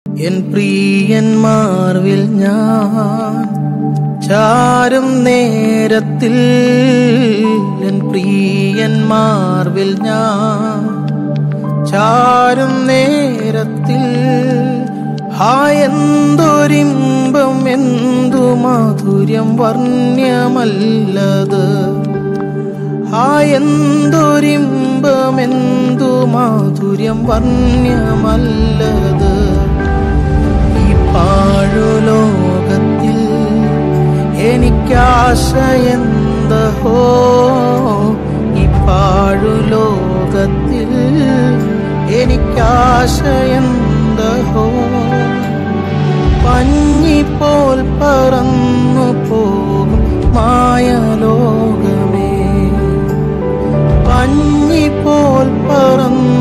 N പ്രിയന്മാർവിൽ ഞാൻ ചാരും നേരത്തിൽ, N പ്രിയന്മാർവിൽ ഞാൻ ചാരും നേരത്തിൽ, എന്തൊരിമ്പം എന്തു മാധുര്യം വർണ്ണ്യമല്ലത്, എന്തൊരിമ്പം എന്തു മാധുര്യം വർണ്ണ്യമല്ലത്. ഈ പാഴുലോകത്തിൽ എനിക്കാശയെന്തഹോ, ഈ പാഴുലോകത്തിൽ എനിക്കാശയെന്തഹോ. പഞ്ഞിപ്പോൽ പറന്നു പോകും മായലോകമേ, പഞ്ഞിപ്പോൽ പറന്നു